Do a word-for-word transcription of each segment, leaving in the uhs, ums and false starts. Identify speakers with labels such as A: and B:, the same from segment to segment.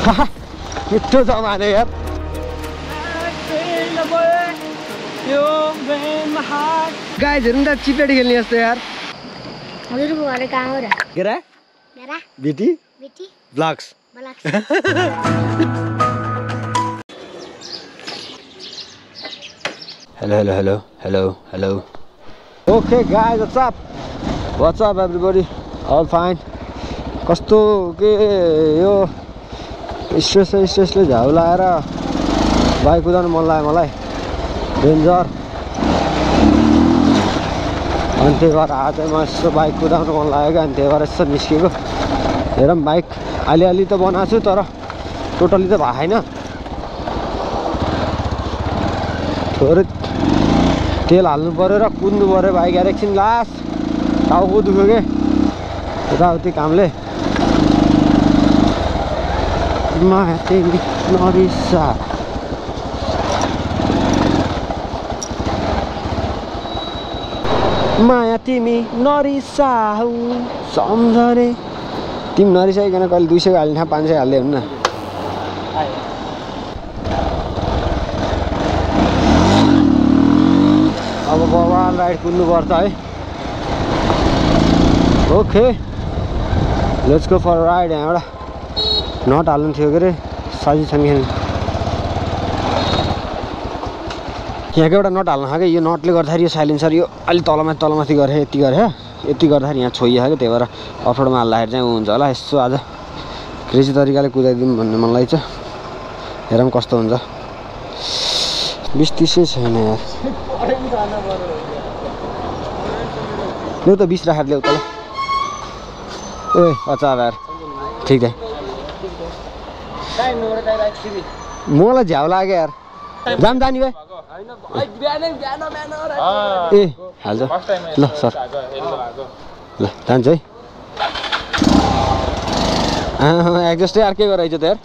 A: मिठो छ माने यार गाइज हेर्नु त चिपेटी खेल्ने जस्तो यार
B: हजुरको घर कहाँ हो र
A: गेरा
B: मेरा
A: बेटी
B: बेटी
A: vlogs
B: vlogs
A: Hello, hello, hello, hello, hello. Okay, guys, what's up? What's up, everybody? All fine. कस्तो के यो स्ट्रेस स्ट्रेसले झाउ लाएर बाइक कुदाउनु मन लाग्यो मलाई डेन्जर अनि त्यही भएर आज म यसो बाइक कुदाउनु मन लाग्यो अनि त्यही भएर यसो निस्केको हेरौँ बाइक अलिअलि त बनाएको छु तर टोटली त भएको छैन थोरै तेल हाल्नु पर्यो र कुद्नु पर्यो बाइक यार एकछिन लास्ट टाउको दुख्यो के यताउति कामले माया तिमी नरिसा माया तिमी नरिसाऊ सम्झने तिमी नरिसाइकन कहिले दुई सय हाल्ने पाँच सय हाल्दै हुन्न अब बवाल राइड कुद्नुपर्छ है okay let's go for ride यहाँबाट नट हाल्नु थियो के अरे साजी छ नि यहाँको एउटा नट हाल्नु खाएको यो नटले गर्दाखेरि यो साइलेन्सर यो अलिक तलमाथि तलमाथि गरेँ यति गरेँ यति गर्दाखेरि यहाँ छोइयो क्या त्यही भएर अफरोडमा हाल्दाखेरि चाहिँ ऊ हुन्छ होला यसो आज क्रेजी तरिकाले कुदाइदिउँ भन्ने मन लाग्छ हेरौँ कस्तो हुन्छ बिस तिसै छैन यार ल्याउ त बिस राखेर ल्याउ त ल ओए अच्छा यार ठिक छ मलाई झ्याउ लाग्यो यार जाम जाने भए ए हाल्छ ल सर ल जान्छ है एडजस्टै अर्कै गराइछ त यार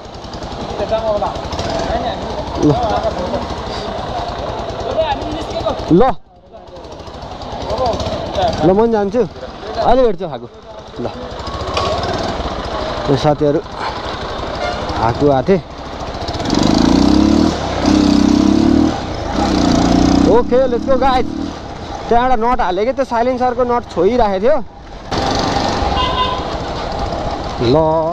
A: ल ल म पनि जान्छु अहिले भेट्छु खाएको ल साथीहरू आएको आएको थिएँ ओके लेट्स गो गाइज त्यहाँबाट नट हालेको त्यो साइलेन्सरको नट छोइराखेको थियो ल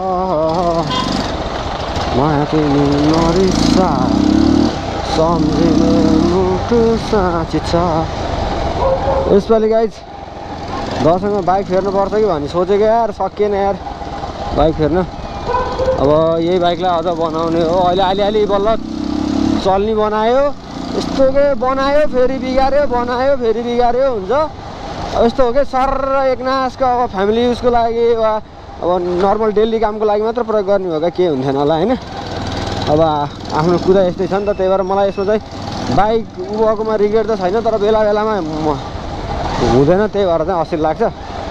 A: माया तिमी नरिसा सम्झिने मुटु साँची छ यसपालि गाइज दसैँमा बाइक फेर्नुपर्छ कि भन्ने सोचेको यार सकिएन यार बाइक फेर्न अब यही बाइकलाई अझ बनाउने हो अहिले अलिअलि बल्ल चल्ने बनायो यस्तो के बनायो फेरि बिगाऱ्यो बनायो फेरि बिगाऱ्यो हुन्छ अब यस्तो हो कि सर एकनासको अब फ्यामिली युजको लागि वा अब नर्मल डेली कामको लागि मात्र प्रयोग गर्ने हो क्या के हुन्थेन होला होइन अब आफ्नो कुरा यस्तै छ नि त त्यही भएर मलाई यसमा चाहिँ बाइक उभएकोमा रिग्रेट त छैन तर बेला बेलामा हुँदैन त्यही भएर चाहिँ असिल लाग्छ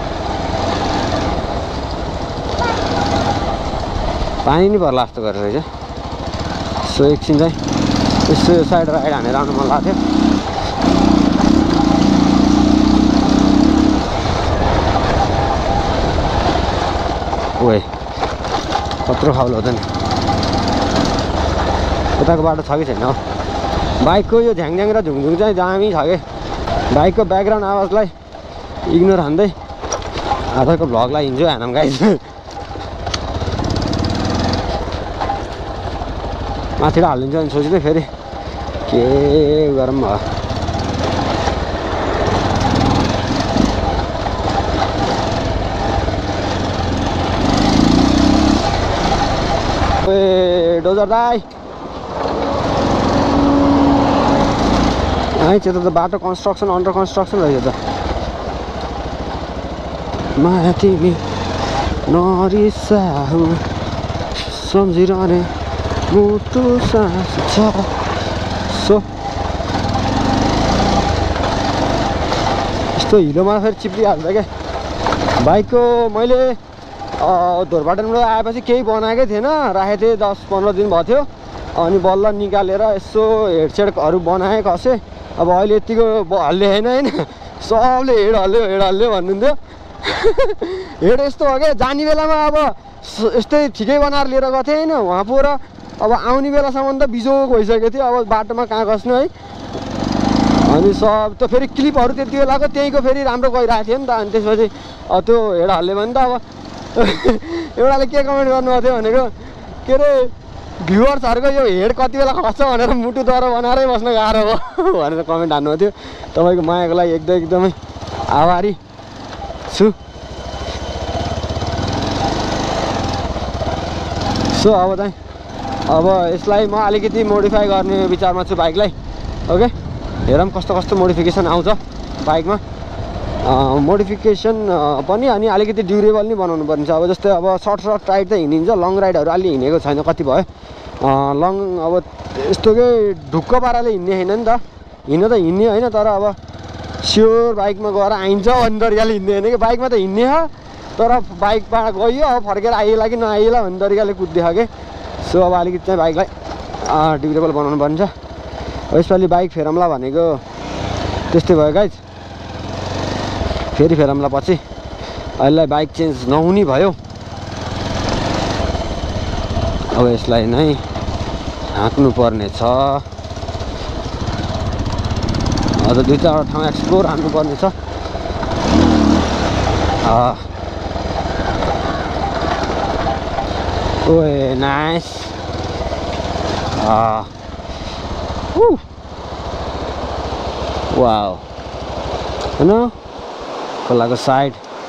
A: पानी नि पर्ला जस्तो गरेर रहेछ सो एकछिन चाहिँ यसो यो साइड राइड हानेर आउनु मन लाग्थ्यो ओए कत्रो खाउलो हुन्छ नि यताको बाटो छ कि छैन हो बाइकको यो झ्याङझ्याङ र झुङझुङ चाहिँ दामी छ कि बाइकको ब्याकग्राउन्ड आवाजलाई इग्नोर हान्दै आजको भ्लगलाई इन्जोय हानौँ गाइज माथिबाट हालिदिन्छ भने सोच्दै फेरि के गरौँ भयो ए डोजर दाइ है त्यो त बाटो कन्स्ट्रक्सन अन्डर कन्स्ट्रक्सन रहेछ त माया तिमी नरिसाऊ सम्झिरहने मुटु सास छ सो यस्तो हिलोमा फेरि चिप्लिहाल्छ क्या बाइकको मैले धोरपाटनबाट आएपछि केही बनाएकै थिएन राखेको थिएँ दस पन्ध्र दिन भयो थियो अनि बल्ल निकालेर यसो हेडसेटहरू बनाएँ कसेँ अब अहिले यतिको हल्ले होइन होइन सबले हेड हल्यो हेड हल्यो भन्नुहुन्थ्यो हेड यस्तो हो क्या जाने बेलामा अब यस्तै ठिकै बनाएर लिएर गएको थिएँ होइन उहाँ पुगेर अब आउने बेलासम्म त बिजोग भइसकेको थियो अब बाटोमा कहाँ खस्नु है अनि सब त फेरि क्लिपहरू त्यति बेलाको त्यहीँको फेरि राम्रो गइरहेको थियो नि त अनि त्यसपछि त्यो हेडहरूले भने त अब एउटाले के कमेन्ट गर्नुभएको थियो भनेको के अरे भ्युवर्सहरूको यो हेड कति बेला खस्छ भनेर मुटुद्वारा बनाएरै बस्न गाह्रो हो भनेर कमेन्ट हान्नुभएको थियो तपाईँको मायाको लागि एकदम एकदमै आभारी छु सो अब चाहिँ अब यसलाई म अलिकति मोडिफाई गर्ने विचारमा छु बाइकलाई ओके हेरौँ कस्तो कस्तो मोडिफिकेसन आउँछ बाइकमा मोडिफिकेसन पनि अनि अलिकति ड्युरेबल नै बनाउनु पर्ने छ अब जस्तै अब सर्ट सर्ट राइड त हिँडिन्छ लङ राइडहरू अलि हिँडेको छैन कति भयो लङ अब यस्तोकै ढुक्क पाराले हिँड्ने होइन नि त हिँड्न त हिँड्ने होइन तर अब स्योर बाइकमा गएर आइन्छ भन्ने तरिकाले हिँड्ने होइन कि बाइकमा त हिँड्ने हो तर बाइकबाट गयो अब फर्केर आइएला कि नआइएला भन्ने तरिकाले कुद्दियो कि सो अब अलिकति चाहिँ बाइकलाई ड्युरेबल बनाउनु पर्ने छ यसपालि बाइक फेरौँला भनेको त्यस्तै भयो गाइज फेरि फेरौँला पछि अहिले बाइक चेन्ज नहुने भयो अब यसलाई नै हाँक्नु पर्ने छ अझ दुई चारवटा ठाउँ एक्सप्लोर हान्नुपर्ने छ ओए नाइस वाओ होइन खोलाको साइड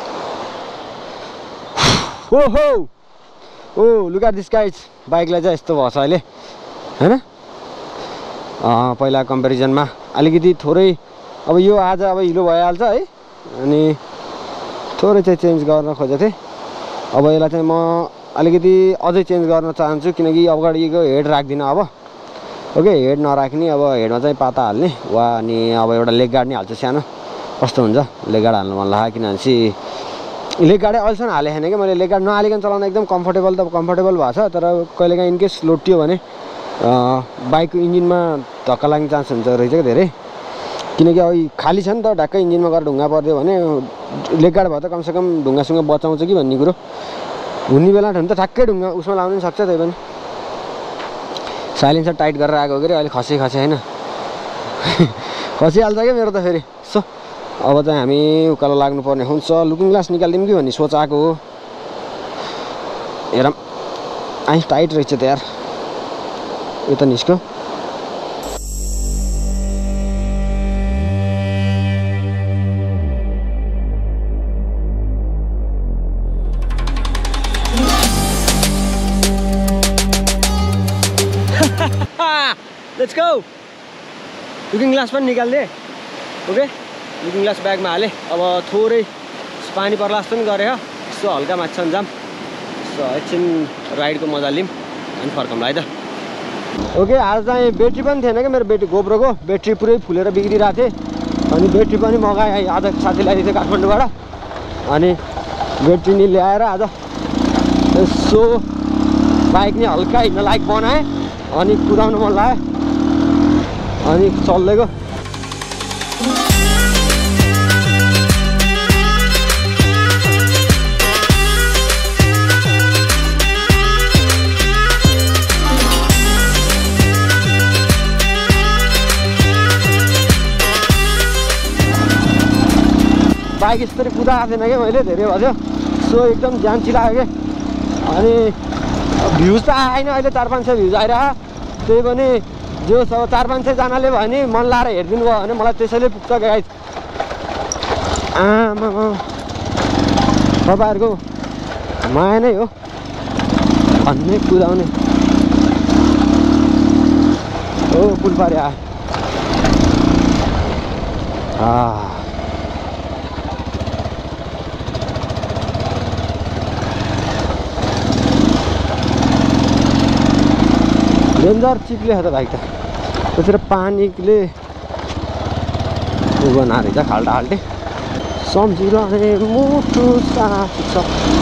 A: हो हो oh look at this guys बाइकलाई चाहिँ यस्तो भएछ अहिले होइन पहिला कम्पेरिजनमा अलिकति थोरै अब यो आज अब हिलो भइहाल्छ है अनि थोरै चाहिँ चेन्ज गर्न खोजेको थिएँ अब यसलाई चाहिँ म अलिकति अझै चेन्ज गर्न चाहन्छु किनकि अगाडिको हेड राख्दिनँ अब ओके हेड नराख्ने अब हेडमा चाहिँ पाता हाल्ने वा अनि अब एउटा लेग गार्ड नै हाल्छु सानो कस्तो हुन्छ लेग गार्ड हाल्नु मन लाग्यो किनभने लेग गार्डै अहिलेसम्म हालेको छैन कि मैले लेग गार्ड नहालिकन चलाउन एकदम कम्फर्टेबल त कम्फर्टेबल भएको छ तर कहिलेकाहीँ इनकेस लोटियो भने बाइकको इन्जिनमा धक्का लाग्ने चान्स हुन्छ रहेछ क्या धेरै किनकि अब खाली छ नि त ढाक्कै इन्जिनमा गएर ढुङ्गा परिदियो भने लेग गार्ड भयो त कमसेकम ढुङ्गासँग बचाउँछ कि भन्ने कुरो हुने बेला भने त ठ्याक्कै ढुङ्गा उसमा लाउनु सक्छ त्यही पनि साइलेन्सर टाइट गरेर आएको के अरे अहिले खसी खसी होइन खसिहाल्छ क्या मेरो त फेरि सो अब चाहिँ हामी उकालो लाग्नुपर्ने हुन्छ लुकिङ ग्लास निकालिदिउँ कि भन्ने सोच आएको हो हेरौँ आइ टाइट रहेछ त यार यो त निस्क्यो लेट्स गो लुकिङ ग्लास पनि निकालिदिएँ ओके लुकिङ ग्लास ब्यागमा हालेँ अब थोरै पानी पर्ला जस्तो पनि गरेँ यसो हल्का माछा जाम सो एकछिन राइडको मजा लिउँ अनि फर्काउँला है त ओके आज चाहिँ ब्याट्री पनि थिएन क्या मेरो ब्याट्री गोप्रोको ब्याट्री पुरै फुलेर बिग्रिरहेको थिएँ अनि ब्याट्री पनि मगाएँ आज साथीलाई दिएको काठमाडौँबाट अनि ब्याट्री नि ल्याएर आज यसो बाइक नि हल्का हिँड्न लायक बनाएँ अनि कुदाउनु मन लाग्यो अनि चल्दैको बाइक यसरी कुदाएको थिएन क्या मैले धेरै भयो सो एकदम ध्यान चिलायो क्या अनि भ्युज त आएन अहिले चार पाँच सय भ्युज आइरह त्यही पनि जो सब चार पाँच सयजनाले भयो भने मन लाएर हेरिदिनु भयो भने मलाई त्यसैले पुग्छ क्या गाइज आमा तपाईँहरूको माया नै हो भन्ने कुदाउने हो पुल पारे आ डेन्जर चिप्ले त बाइक त त्यसरी पानीले उ बनाएर रहेछ खाल्टा खाल्टे सम्झिरहे मुटु साथी छ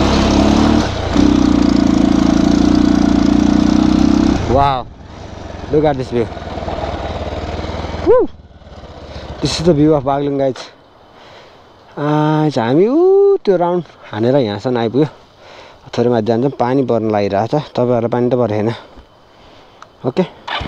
A: wow look at this view this is the view of Baglung guys आज हामी ऊ त्यो राउन्ड हानेर यहाँसम्म आइपुग्यो पत्थरमाथि जान्छौँ पानी पर्न लागिरहेको छ तपाईँहरूलाई पानी त परेन okay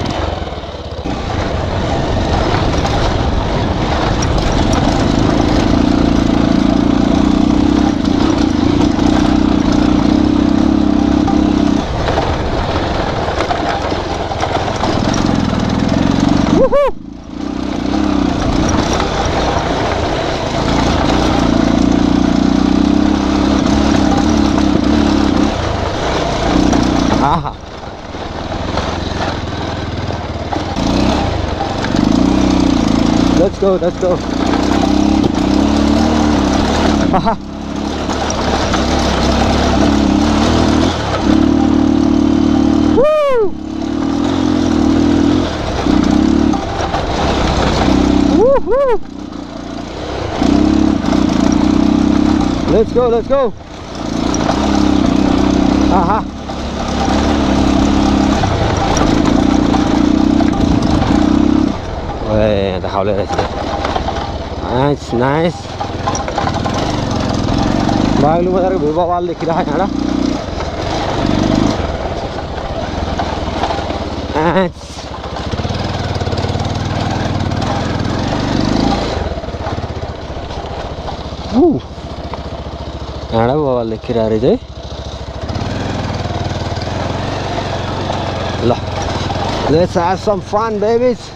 A: Aha. Let's go, let's go. Aha. Woo! Woo-hoo! Let's go, let's go. Aha. Hey, the howler is nice, nice. Baglu में तेरे भूबा वाल दिख रहा है यारा. Nice. Woo. यारा भूबा वाल दिख रहा है जी. ला. Let's have some fun, babies.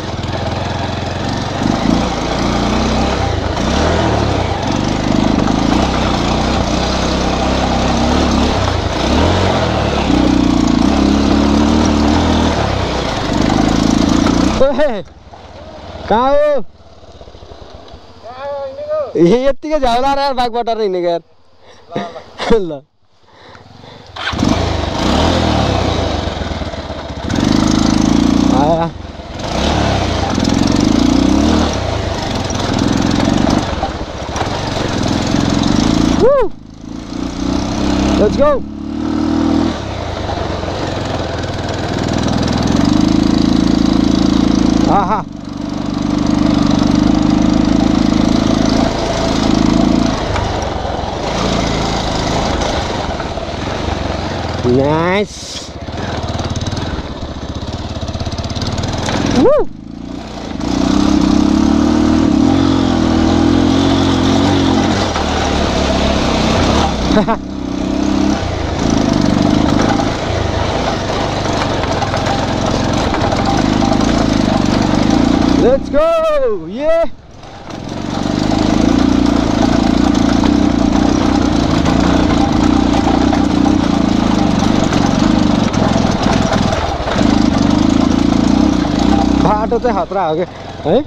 A: कहाँ हो ये यतिकै झगडा यार बाघबाट हिँडेको यार ल आया Let's go. Aha. Nice. Woo. Let's go! Yeah! बाटो चाहिँ खतरा हो क्या है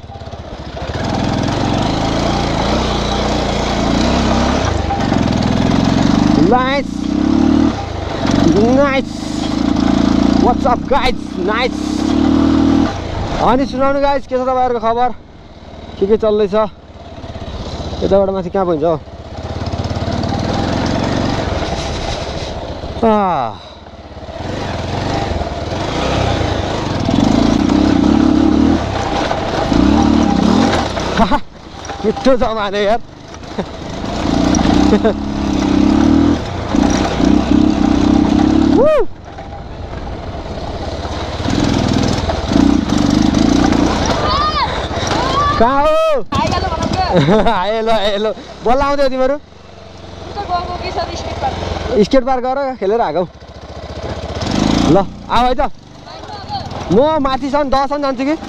A: Nice! Nice! What's up guys? Nice! अनि सुनाउनु गाइस के छ तपाईहरुको खबर के के चल्दैछ यताबाट माथि कहाँ पुग्छ हौ आ मिठो छ माने यार कहाँ हो हेलो हेलो बल्ल आउँदै तिमीहरू स्केट पार्क गर खेलेर आएको ल आऊ है त म माथिसम्म दससम्म जान्छु कि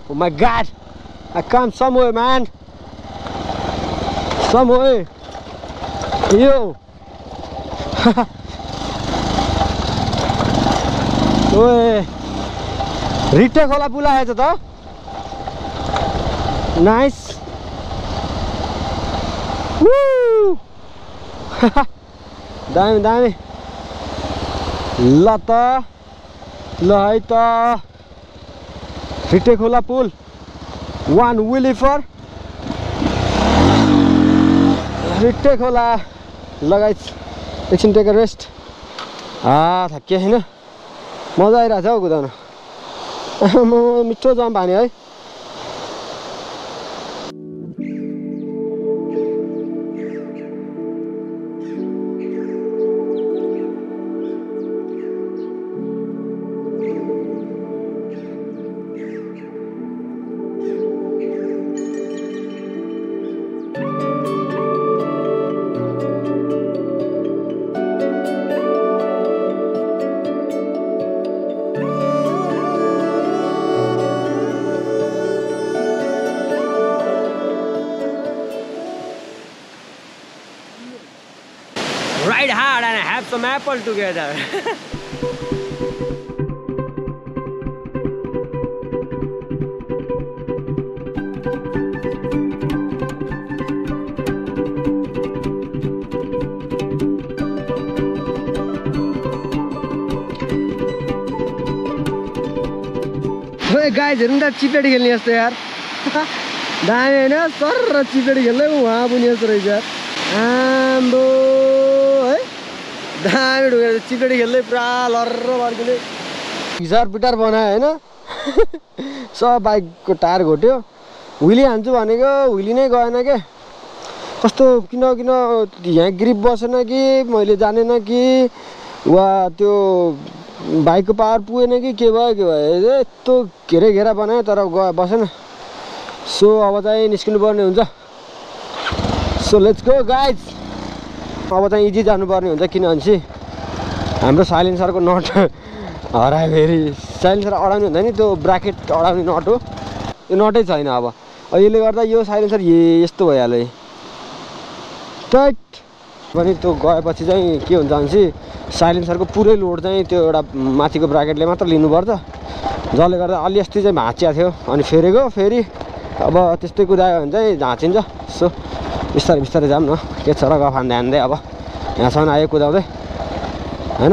A: Oh my god! I come somewhere, man! Somewhere! Yo! ओए रिटे खोला पुल आएछ त नाइस वू दामी दामी ल त ल है त रिटे खोला पुल वान विली फर रिटे खोला लगाइछ एकछिन टेक रेस्ट आ थके हैन मजा आइरहेछ हौ कुदाउन मिठो जाम पानी है Ride hard and have some apple together. Hey guys, हेर्नु त चिपेडी खेल्ने जस्तो यार दामी हैन सर चिपेडी खेल्दै वहाँ पनि यस्तो रहेछ यार आम्बो दामी ढुकेर चिपेडी खेल्दै पुरा लर्र लर्किँदै गिटार पिटार बनायो होइन सब बाइकको टायर घोट्यो व्हिली हान्छु भनेको व्हिली नै गएन के कस्तो किन किन यहाँ ग्रिप बसेन कि मैले जानेन कि वा त्यो बाइकको पावर पुगेन कि के भयो के भयो यस्तो घेरै घेरा बनायो तर गयो बसेन सो अब चाहिँ निस्किनु पर्ने हुन्छ सो लेट्स गो गाइज अब चाहिँ इजी जानुपर्ने हुन्छ किनभने चाहिँ हाम्रो साइलेन्सरको नट हरायो फेरि साइलेन्सर अडाउने हुँदैन नि त्यो ब्राकेट अडाउने नट हो त्यो नटै छैन अब यसले गर्दा यो साइलेन्सर यस्तो भइहाल्यो टाइट पनि त्यो गएपछि चाहिँ के हुन्छ भने चाहिँ साइलेन्सरको पुरै लोड चाहिँ त्यो एउटा माथिको ब्राकेटले मात्र लिनुपर्छ जसले गर्दा अलि अस्ति चाहिँ भाँचिया थियो अनि फेरेको फेरि अब त्यस्तै कुदायो भने चाहिँ झाँचिन्छ सो बिस्तारै बिस्तारै जाऊँ न के छ र गफान ध्यान दे अब यहाँसम्म आयो कुदाउँदै होइन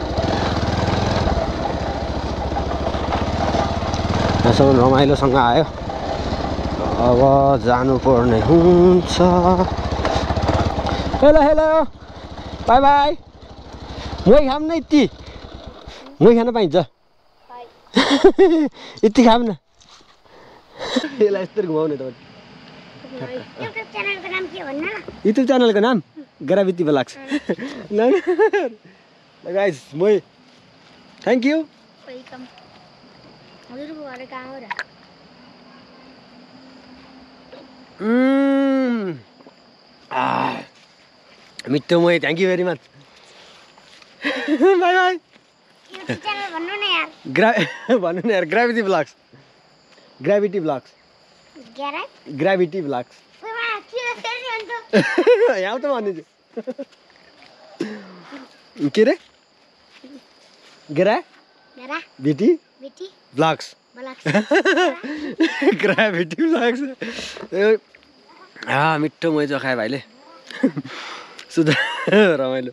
A: यहाँसम्म रमाइलोसँग आयो अब जानुपर्ने हुन्छ हेलो हेलो बाई बाई मै खाऊँ न यति मै खान पाइन्छ यति खाऊँ न यसलाई यस्तरी घुमाउने त युट्युब च्यानलको नाम ग्राभिटी ब्लग्स गाइस मै थ्याङ्क यू मिठो मै thank you very much bye bye ग्रा भन्नु न यार Gravity Vlogs Gravity Vlogs Gravity Vlogs यहाँ त भनिदिन्छु के रे ग्रा भिटी ब्लग्स ग्राभिटी ब्लग्स आ मिठो मैचो खायो भाइले सुधा रमाइलो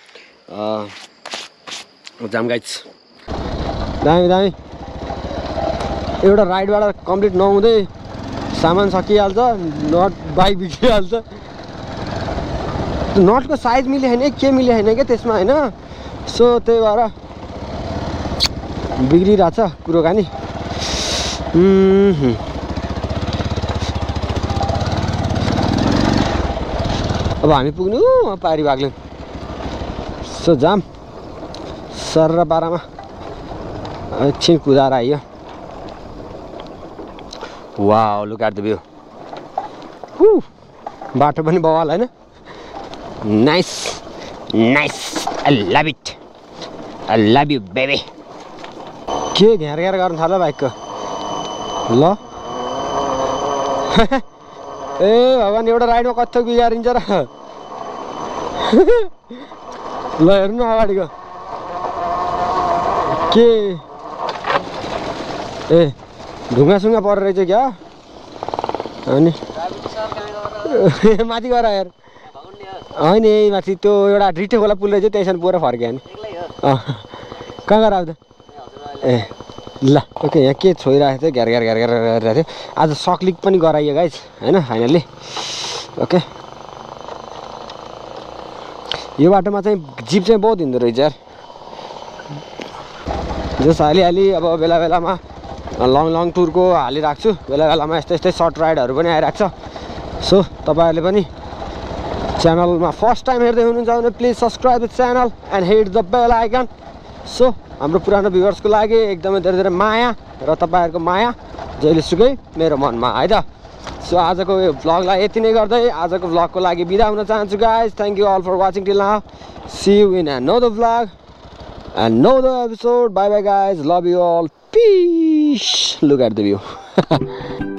A: जाम गाइज दामी दामी एउटा राइडबाट कम्प्लिट नहुँदै सामान सकिहाल्छ नट बाइक बिग्रिहाल्छ नटको साइज मिले होइन के मिले होइन क्या त्यसमा होइन सो त्यही भएर बिग्रिरहेछ कुरोकानी अब हामी पुग्नु पारी बाग्लुङ सो जाम सर र बाह्रमा एकछिन कुदाएर आइयो wow look at the view हु बाटो पनि बवाल हैन nice nice I love it I love you baby के घेर घेर गर्न थाल्यो बाइकको ल ए भगवान् एउटा राइडमा कस्तो बिगारिन्छ र ल हेर्नु अगाडिको के ए ढुङ्गासुङ्गा परेर रहेछ क्या अनि माथि गएर हेर होइन यही माथि त्यो एउटा रिटे खोला पुल रहेछ त्यहीसँग पुरा फर्क्यो नि अँ कहाँ गएर आउँदा ए ल ओके यहाँ के छोइरहेको थियो घ्यार घ्यार घ्यार घ्यार गरिरहेको थियो आज सक्लिक पनि गराइयो गाइज होइन फाइनल्ली ओके यो बाटोमा चाहिँ जिप चाहिँ बहुत हिँड्दो रहेछ यार जस हालिहाली अब बेला बेलामा लङ लङ टुरको हालिरहेको छु बेला बेलामा यस्तै यस्तै सर्ट राइडहरू पनि आइरहेको छ सो तपाईँहरूले पनि च्यानलमा फर्स्ट टाइम हेर्दै हुनुहुन्छ भने please subscribe the channel and hit the bell icon so हाम्रो पुरानो भ्युवर्सको लागि एकदमै धेरै धेरै माया र तपाईँहरूको माया जहिलेसुकै मेरो मनमा है त सो आजको यो भ्लगलाई यति नै गर्दै आजको भ्लगको लागि बिदा हुन चाहन्छु guys thank you all for watching till now see you in another vlog another episode. Bye bye guys, love you all, peace. Look at the view.